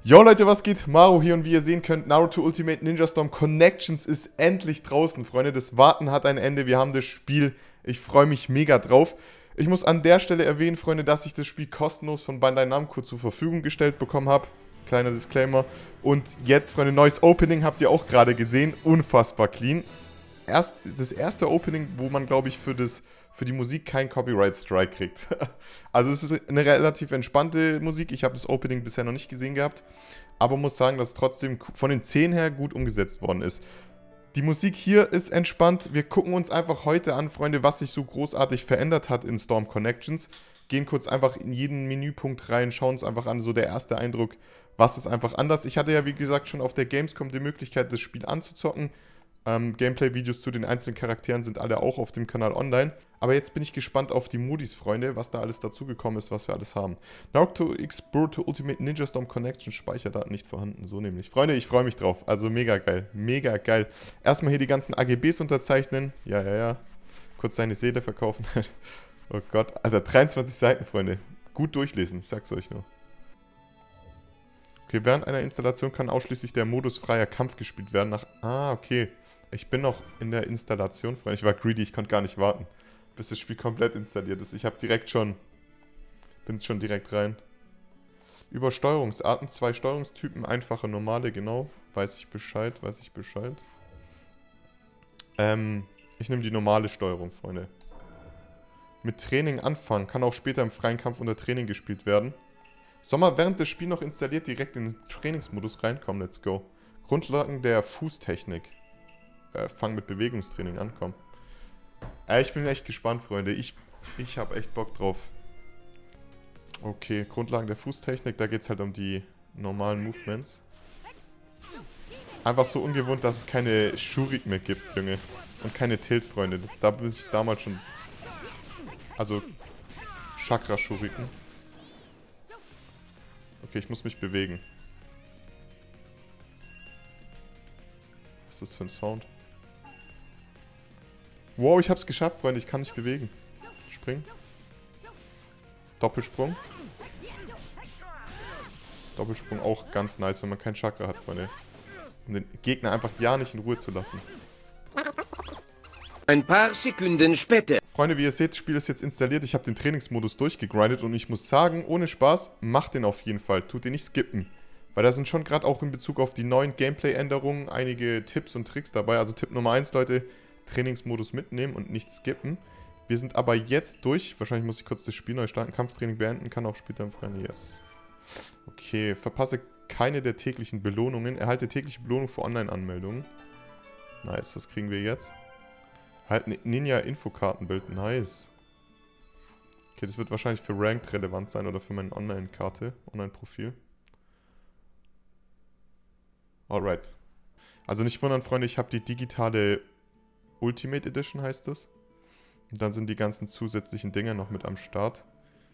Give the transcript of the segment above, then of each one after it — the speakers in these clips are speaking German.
Yo Leute, was geht? Maru hier und wie ihr sehen könnt, Naruto Ultimate Ninja Storm Connections ist endlich draußen, Freunde. Das Warten hat ein Ende, wir haben das Spiel. Ich freue mich mega drauf. Ich muss an der Stelle erwähnen, Freunde, dass ich das Spiel kostenlos von Bandai Namco zur Verfügung gestellt bekommen habe. Kleiner Disclaimer. Und jetzt, Freunde, neues Opening habt ihr auch gerade gesehen. Unfassbar clean. Das erste Opening, wo man, glaube ich, für die Musik keinen Copyright-Strike kriegt. Also es ist eine relativ entspannte Musik. Ich habe das Opening bisher noch nicht gesehen gehabt. Aber muss sagen, dass es trotzdem von den Szenen her gut umgesetzt worden ist. Die Musik hier ist entspannt. Wir gucken uns einfach heute an, Freunde, was sich so großartig verändert hat in Storm Connections. Gehen kurz einfach in jeden Menüpunkt rein, schauen uns einfach an, so der erste Eindruck, was ist einfach anders. Ich hatte ja, wie gesagt, schon auf der Gamescom die Möglichkeit, das Spiel anzuzocken. Gameplay-Videos zu den einzelnen Charakteren sind alle auch auf dem Kanal online. Aber jetzt bin ich gespannt auf die Modis, Freunde, was da alles dazugekommen ist, was wir alles haben. Naruto X Boruto Ultimate Ninja Storm Connection, Speicherdaten nicht vorhanden, so nämlich. Freunde, ich freue mich drauf, also mega geil, mega geil. Erstmal hier die ganzen AGBs unterzeichnen, ja. Kurz seine Seele verkaufen. Oh Gott, Alter, 23 Seiten, Freunde. Gut durchlesen, ich sag's euch nur. Okay, während einer Installation kann ausschließlich der Modus freier Kampf gespielt werden. Okay. Ich bin noch in der Installation, Freunde. Ich war greedy, ich konnte gar nicht warten, bis das Spiel komplett installiert ist. Ich habe bin schon direkt rein. Über Steuerungsarten, 2 Steuerungstypen, einfache, normale, genau. Weiß ich Bescheid. Ich nehme die normale Steuerung, Freunde. Mit Training anfangen, kann auch später im freien Kampf unter Training gespielt werden. Soll mal während des Spiels noch installiert direkt in den Trainingsmodus reinkommen, let's go. Grundlagen der Fußtechnik. Fang mit Bewegungstraining an, komm. Ich bin echt gespannt, Freunde. Ich habe echt Bock drauf. Okay, Grundlagen der Fußtechnik, da geht es halt um die normalen Movements. Einfach so ungewohnt, dass es keine Shurik mehr gibt, Junge. Und keine Tilt, Freunde. Da bin ich damals schon... Also, Chakra-Shuriken. Okay, ich muss mich bewegen. Was ist das für ein Sound? Wow, ich hab's geschafft, Freunde. Ich kann mich bewegen. Springen. Doppelsprung. Doppelsprung auch ganz nice, wenn man kein Chakra hat, Freunde. Um den Gegner einfach ja nicht in Ruhe zu lassen. Ein paar Sekunden später. Freunde, wie ihr seht, das Spiel ist jetzt installiert. Ich habe den Trainingsmodus durchgegrindet und ich muss sagen, ohne Spaß, macht den auf jeden Fall. Tut den nicht skippen. Weil da sind schon gerade auch in Bezug auf die neuen Gameplay-Änderungen einige Tipps und Tricks dabei. Also Tipp Nummer 1, Leute, Trainingsmodus mitnehmen und nicht skippen. Wir sind aber jetzt durch. Wahrscheinlich muss ich kurz das Spiel neu starten. Kampftraining beenden, kann auch später im Freien. Yes. Okay, verpasse keine der täglichen Belohnungen. Erhalte tägliche Belohnung für Online-Anmeldungen. Nice, was kriegen wir jetzt? Halt Ninja-Infokartenbild, nice. Okay, das wird wahrscheinlich für Ranked relevant sein oder für meine Online-Karte, Online-Profil. Alright. Also nicht wundern, Freunde, ich habe die digitale Ultimate Edition, heißt das. Und dann sind die ganzen zusätzlichen Dinge noch mit am Start.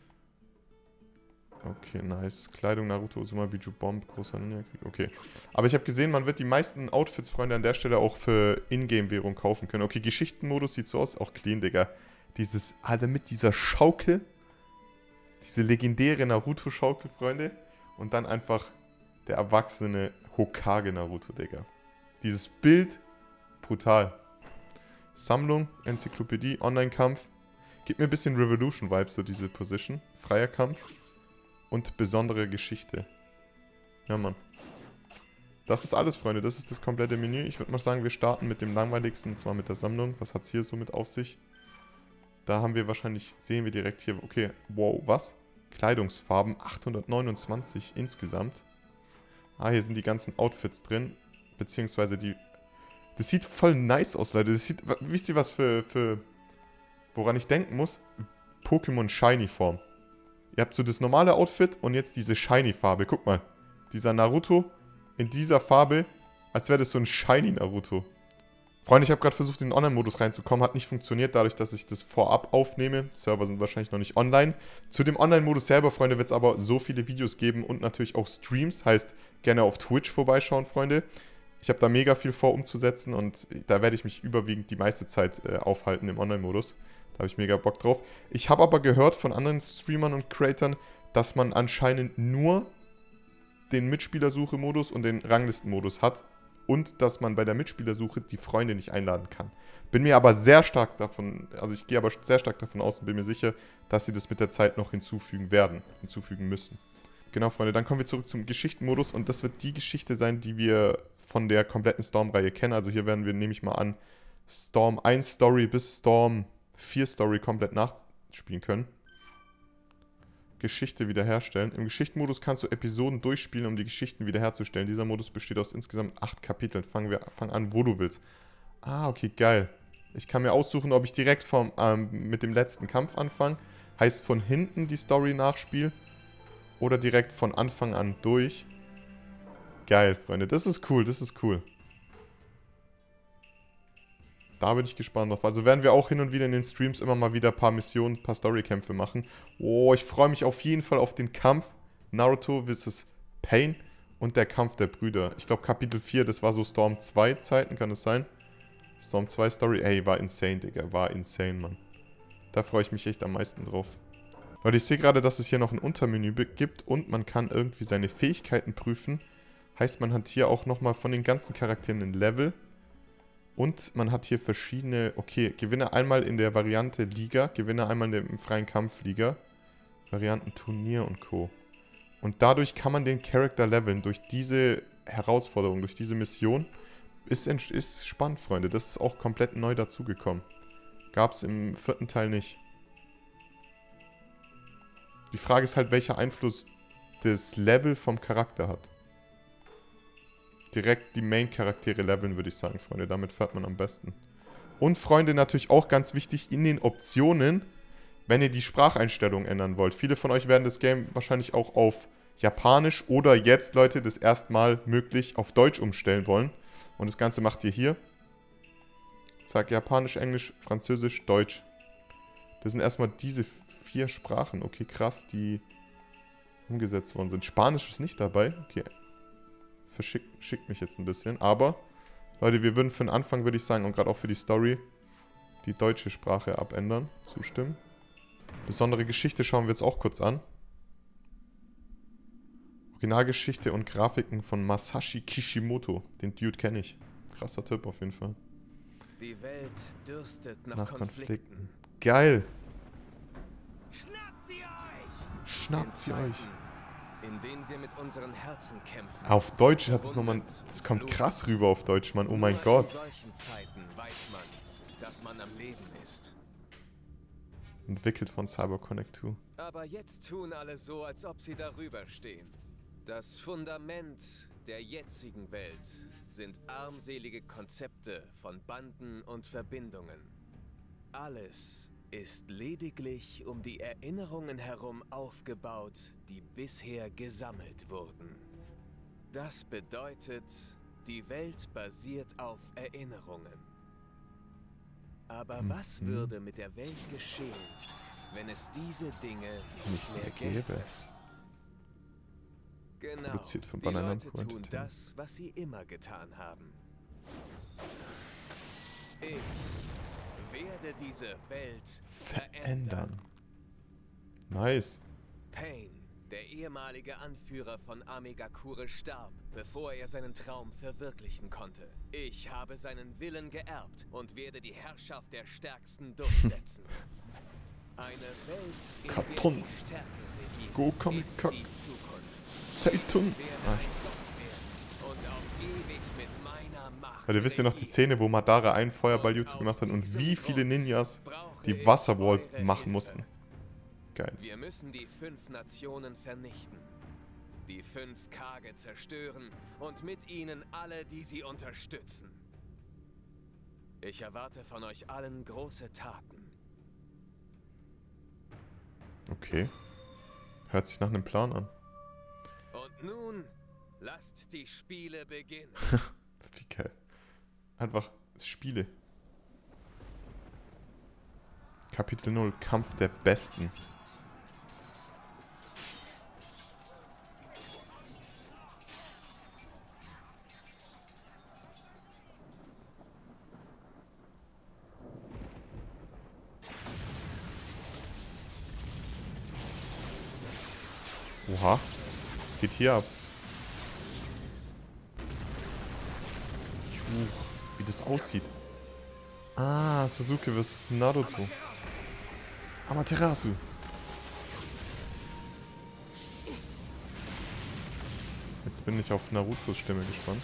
Okay, nice. Kleidung, Naruto, Uzuma, Biju Bomb, großer Ninja-Krieg. Okay. Aber ich habe gesehen, man wird die meisten Outfits, Freunde, an der Stelle auch für Ingame-Währung kaufen können. Okay, Geschichtenmodus sieht so aus. Auch clean, Digga. Alter, mit dieser Schaukel. Diese legendäre Naruto-Schaukel, Freunde. Und dann einfach der erwachsene Hokage Naruto, Digga. Dieses Bild, brutal. Sammlung, Enzyklopädie, Online-Kampf. Gibt mir ein bisschen Revolution-Vibes, so diese Position. Freier Kampf. Und besondere Geschichte. Ja, Mann. Das ist alles, Freunde. Das ist das komplette Menü. Ich würde mal sagen, wir starten mit dem langweiligsten, und zwar mit der Sammlung. Was hat es hier so mit auf sich? Da haben wir wahrscheinlich, sehen wir direkt hier, okay, wow, was? Kleidungsfarben, 829 insgesamt. Hier sind die ganzen Outfits drin. Beziehungsweise die... Das sieht voll nice aus, Leute. Das sieht, wisst ihr was woran ich denken muss? Pokémon Shiny Form. Ihr habt so das normale Outfit und jetzt diese Shiny-Farbe. Guck mal. Dieser Naruto in dieser Farbe, als wäre das so ein Shiny Naruto. Freunde, ich habe gerade versucht, in den Online-Modus reinzukommen. Hat nicht funktioniert, dadurch, dass ich das vorab aufnehme. Die Server sind wahrscheinlich noch nicht online. Zu dem Online-Modus selber, Freunde, wird es aber so viele Videos geben und natürlich auch Streams. Heißt, gerne auf Twitch vorbeischauen, Freunde. Ich habe da mega viel vor umzusetzen und da werde ich mich überwiegend die meiste Zeit aufhalten im Online-Modus. Da habe ich mega Bock drauf. Ich habe aber gehört von anderen Streamern und Creatern, dass man anscheinend nur den Mitspielersuche-Modus und den Ranglistenmodus hat und dass man bei der Mitspielersuche die Freunde nicht einladen kann. Bin mir aber sehr stark davon, also ich gehe aber sehr stark davon aus und bin mir sicher, dass sie das mit der Zeit noch hinzufügen müssen. Genau, Freunde, dann kommen wir zurück zum Geschichtenmodus und das wird die Geschichte sein, die wir von der kompletten Storm-Reihe kennen. Also hier werden wir, nehme ich mal an, Storm 1 Story bis Storm 4 Story komplett nachspielen können. Geschichte wiederherstellen. Im Geschichtenmodus kannst du Episoden durchspielen, um die Geschichten wiederherzustellen. Dieser Modus besteht aus insgesamt 8 Kapiteln. Fang an, wo du willst. Ah, okay, geil. Ich kann mir aussuchen, ob ich direkt mit dem letzten Kampf anfange. Heißt von hinten die Story nachspiele. Oder direkt von Anfang an durch. Geil, Freunde. Das ist cool, das ist cool. Da bin ich gespannt drauf. Also werden wir auch hin und wieder in den Streams immer mal wieder ein paar Missionen, ein paar Storykämpfe machen. Oh, ich freue mich auf jeden Fall auf den Kampf Naruto vs. Pain und der Kampf der Brüder. Ich glaube Kapitel 4, das war so Storm 2 Zeiten, kann es sein? Storm 2 Story, ey, war insane, Digga. War insane, Mann. Da freue ich mich echt am meisten drauf. Leute, ich sehe gerade, dass es hier noch ein Untermenü gibt und man kann irgendwie seine Fähigkeiten prüfen. Heißt, man hat hier auch nochmal von den ganzen Charakteren ein Level. Und man hat hier verschiedene, okay, gewinne einmal in der Variante Liga, gewinne einmal im freien Kampf Liga, Varianten Turnier und Co. Und dadurch kann man den Charakter leveln, durch diese Herausforderung, durch diese Mission. Ist spannend, Freunde, das ist auch komplett neu dazugekommen. Gab es im 4. Teil nicht. Die Frage ist halt, welcher Einfluss das Level vom Charakter hat. Direkt die Main-Charaktere leveln, würde ich sagen, Freunde. Damit fährt man am besten. Und, Freunde, natürlich auch ganz wichtig, in den Optionen, wenn ihr die Spracheinstellungen ändern wollt. Viele von euch werden das Game wahrscheinlich auch auf Japanisch oder jetzt, Leute, das erstmal möglich auf Deutsch umstellen wollen. Und das Ganze macht ihr hier. Zack, Japanisch, Englisch, Französisch, Deutsch. Das sind erstmal diese 4 Sprachen. Okay, krass, die umgesetzt worden sind. Spanisch ist nicht dabei. Okay. Schickt mich jetzt ein bisschen. Aber, Leute, wir würden für den Anfang, würde ich sagen, und gerade auch für die Story, die deutsche Sprache abändern. Zustimmen. Besondere Geschichte schauen wir jetzt auch kurz an. Originalgeschichte und Grafiken von Masashi Kishimoto. Den Dude kenne ich. Krasser Typ auf jeden Fall. Die Welt dürstet nach Konflikten. Geil. Schnappt sie euch! Schnappt sie euch. In denen wir mit unseren Herzen kämpfen. Auf Deutsch hat es nochmal... Das kommt krass rüber auf Deutsch, Mann. Oh mein Gott. In solchen Zeiten weiß man, dass man am Leben ist. Entwickelt von CyberConnect 2. Aber jetzt tun alle so, als ob sie darüber stehen. Das Fundament der jetzigen Welt sind armselige Konzepte von Banden und Verbindungen. Alles ist lediglich um die Erinnerungen herum aufgebaut, die bisher gesammelt wurden. Das bedeutet, die Welt basiert auf Erinnerungen. Aber was würde mit der Welt geschehen, wenn es diese Dinge nicht mehr gäbe? Genau, Produziert von die Banana Leute Pro tun Entertainment. das, was sie immer getan haben. Ich werde diese Welt verändern. Nice. Pain, der ehemalige Anführer von Amegakure, starb, bevor er seinen Traum verwirklichen konnte. Ich habe seinen Willen geerbt und werde die Herrschaft der Stärksten durchsetzen. Eine Welt, in der Karton. die Stärke regiert, Go Comic ist Cut. die Zukunft. Satan. Ich werde ein Gott werden und auf ewig mit meiner Macht Weil ihr wisst ja noch die regieren. Szene, wo Madara einen Feuerball Jutsu gemacht hat und wie viele Ninjas die Wasserwall machen mussten. Geil. Wir müssen die 5 Nationen vernichten. Die 5 Kage zerstören und mit ihnen alle, die sie unterstützen. Ich erwarte von euch allen große Taten. Okay. Hört sich nach einem Plan an. Und nun lasst die Spiele beginnen. Wie geil. Einfach Spiele. Kapitel 0. Kampf der Besten. Oha. Was geht hier ab? Wie das aussieht. Ah, Sasuke vs. Naruto. Amaterasu. Jetzt bin ich auf Narutos Stimme gespannt.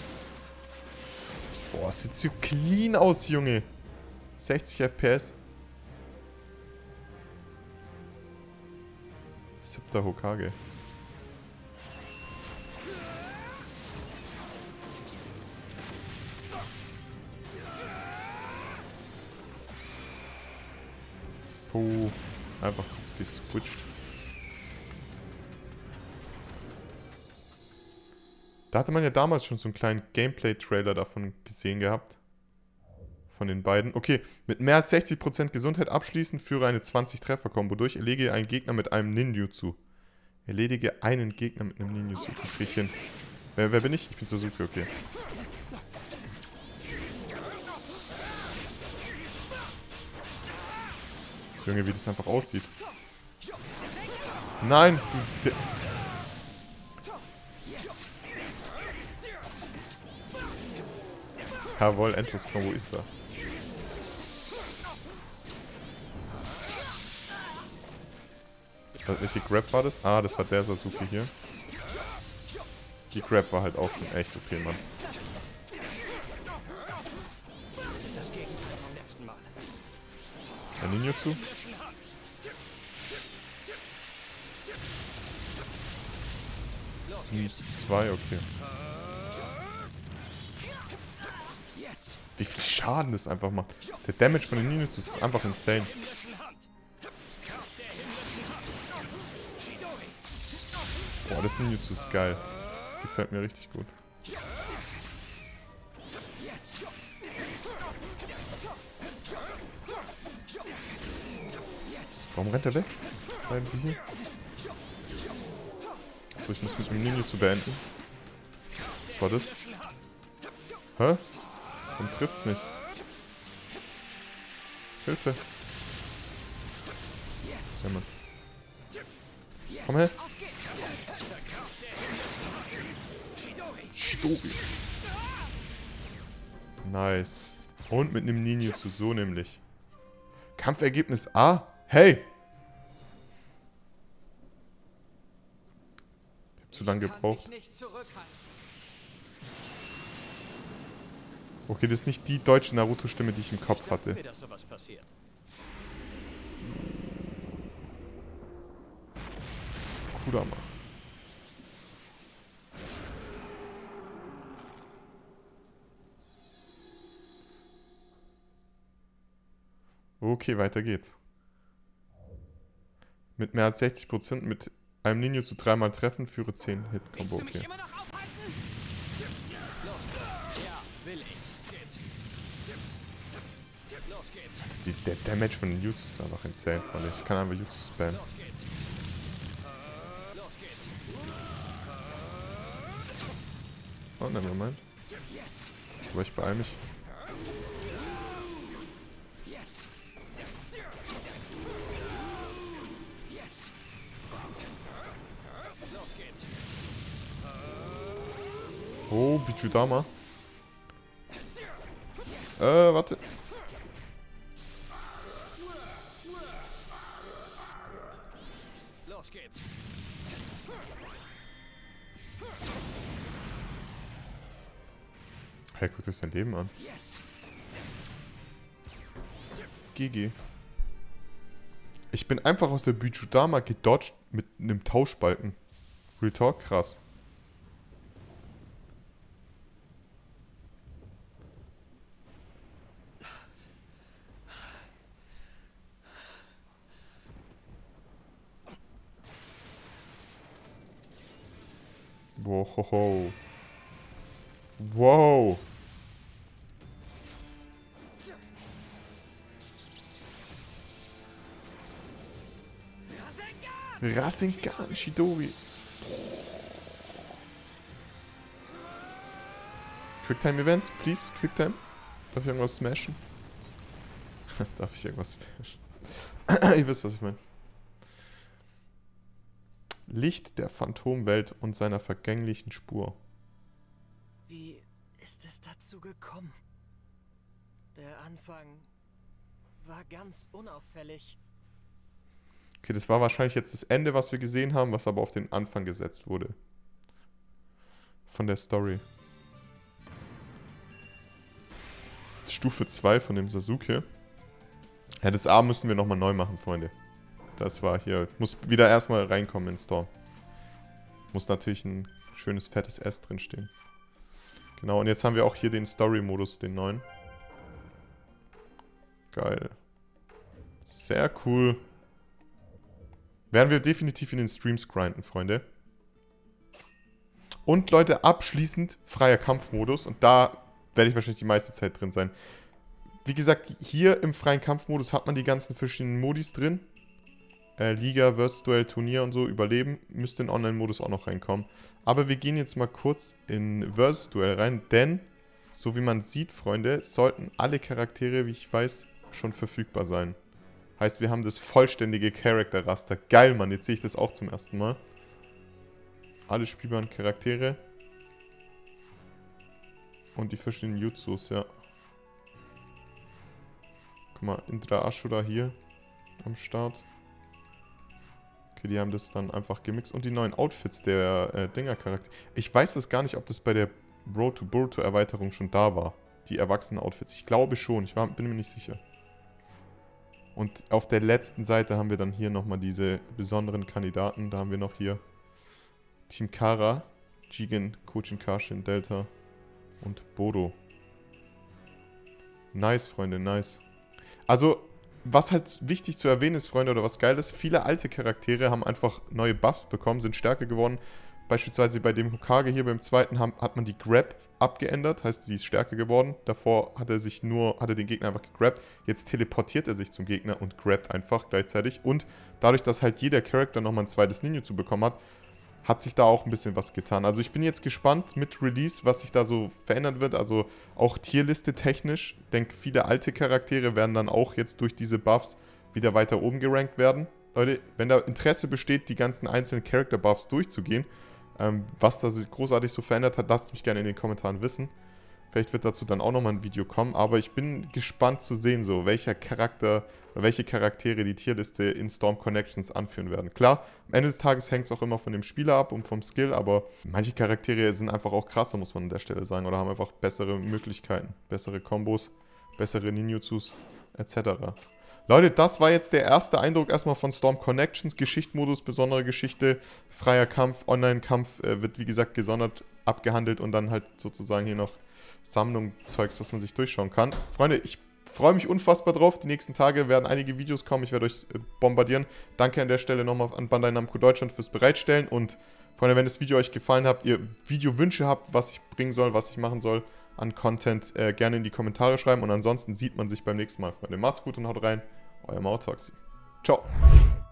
Boah, es sieht so clean aus, Junge. 60 FPS. 7. Hokage. Oh, einfach kurz geswitcht. Da hatte man ja damals schon so einen kleinen Gameplay-Trailer davon gesehen gehabt. Von den beiden. Okay, mit mehr als 60% Gesundheit abschließen, führe eine 20-Treffer-Kombo durch. Erledige einen Gegner mit einem Ninjutsu. Erledige einen Gegner mit einem Ninjutsu. Das krieg ich hin. Wer bin ich? Ich bin Sasuke, okay. Junge, wie das einfach aussieht. Nein! Du... Jawohl, Endlos-Kombo ist da. Welche Grab war das? Ah, das war der Sasuke hier. Die Grab war halt auch schon echt okay, Mann. Der Ninjutsu? Zwei, okay. Wie viel Schaden das einfach macht. Der Damage von den Ninjutsus ist einfach insane. Boah, das Ninjutsu ist geil. Das gefällt mir richtig gut. Warum rennt er weg? Bleiben Sie hier. So, ich muss mit dem Ninjutsu beenden. Was war das? Hä? Warum trifft's nicht? Hilfe! Ja, Mann. Komm her! Stobi. Nice. Und mit einem Ninjutsu, so nämlich. Kampfergebnis A. Hey! Ich hab zu lange gebraucht. Okay, das ist nicht die deutsche Naruto-Stimme, die ich im Kopf hatte. Kurama. Okay, weiter geht's. Mit mehr als 60% mit einem Ninjutsu 3-mal treffen, führe 10 Hit-Kombo. Okay. Der Damage von den Jutsus ist einfach insane, fand ich. Ich kann einfach Jutsu spammen. Oh, nevermind. Aber ich beeil mich. Oh, Bichudama. Warte. Los geht's. Hey, guck dir sein Leben an. GG. Ich bin einfach aus der Bichudama gedodged mit einem Tauschbalken. Real Talk, krass. Wow. Wow. Rasengan, Chidori. Quicktime Events, please. Quicktime. Darf ich irgendwas smashen? Darf ich irgendwas smashen? Ihr wisst, was ich meine. Licht der Phantomwelt und seiner vergänglichen Spur. Wie ist es dazu gekommen? Der Anfang war ganz unauffällig. Okay, das war wahrscheinlich jetzt das Ende, was wir gesehen haben, was aber auf den Anfang gesetzt wurde. Von der Story. Stufe 2 von dem Sasuke. Ja, das A müssen wir nochmal neu machen, Freunde. Das war hier. Muss wieder erstmal reinkommen in Storm. Muss natürlich ein schönes, fettes S drinstehen. Genau, und jetzt haben wir auch hier den Story-Modus, den neuen. Geil. Sehr cool. Werden wir definitiv in den Streams grinden, Freunde. Und Leute, abschließend freier Kampfmodus. Und da werde ich wahrscheinlich die meiste Zeit drin sein. Wie gesagt, hier im freien Kampfmodus hat man die ganzen verschiedenen Modis drin. Liga, Versus Duell, Turnier und so, Überleben. Müsste in Online-Modus auch noch reinkommen. Aber wir gehen jetzt mal kurz in Versus Duell rein. Denn, so wie man sieht, Freunde, sollten alle Charaktere, wie ich weiß, schon verfügbar sein. Heißt, wir haben das vollständige Charakter-Raster. Geil, Mann. Jetzt sehe ich das auch zum ersten Mal. Alle spielbaren Charaktere. Und die verschiedenen Jutsus, ja. Guck mal, Indra Ashura hier am Start. Okay, die haben das dann einfach gemixt. Und die neuen Outfits der Dinger-Charaktere. Ich weiß das gar nicht, ob das bei der Road to Boruto-Erweiterung schon da war. Die Erwachsenen-Outfits. Ich glaube schon. Ich bin mir nicht sicher. Und auf der letzten Seite haben wir dann hier nochmal diese besonderen Kandidaten. Da haben wir noch hier Team Kara, Jigen, Kojin Kashin, Delta und Bodo. Nice, Freunde, nice. Also, was halt wichtig zu erwähnen ist, Freunde, oder was geil ist, viele alte Charaktere haben einfach neue Buffs bekommen, sind stärker geworden. Beispielsweise bei dem Hokage hier beim zweiten hat man die Grab abgeändert, heißt, sie ist stärker geworden. Davor hat er den Gegner einfach gegrabt. Jetzt teleportiert er sich zum Gegner und grabt einfach gleichzeitig. Und dadurch, dass halt jeder Charakter nochmal ein zweites Ninjutsu bekommen hat sich da auch ein bisschen was getan. Also ich bin jetzt gespannt mit Release, was sich da so verändern wird. Also auch Tierliste technisch. Ich denke, viele alte Charaktere werden dann auch jetzt durch diese Buffs wieder weiter oben gerankt werden. Leute, wenn da Interesse besteht, die ganzen einzelnen Character-Buffs durchzugehen, was da sich großartig so verändert hat, lasst mich gerne in den Kommentaren wissen. Vielleicht wird dazu dann auch nochmal ein Video kommen, aber ich bin gespannt zu sehen, so welcher Charakter oder welche Charaktere die Tierliste in Storm Connections anführen werden. Klar, am Ende des Tages hängt es auch immer von dem Spieler ab und vom Skill, aber manche Charaktere sind einfach auch krasser, muss man an der Stelle sagen, oder haben einfach bessere Möglichkeiten, bessere Kombos, bessere Ninjutsus etc. Leute, das war jetzt der erste Eindruck erstmal von Storm Connections, Geschichtmodus, besondere Geschichte, freier Kampf, Online-Kampf wird wie gesagt gesondert abgehandelt und dann halt sozusagen hier noch Sammlung, Zeugs, was man sich durchschauen kann. Freunde, ich freue mich unfassbar drauf. Die nächsten Tage werden einige Videos kommen. Ich werde euch bombardieren. Danke an der Stelle nochmal an Bandai Namco Deutschland fürs Bereitstellen. Und Freunde, wenn das Video euch gefallen hat, ihr Videowünsche habt, was ich bringen soll, was ich machen soll an Content, gerne in die Kommentare schreiben. Und ansonsten sieht man sich beim nächsten Mal, Freunde. Macht's gut und haut rein. Euer Mautoxi. Ciao.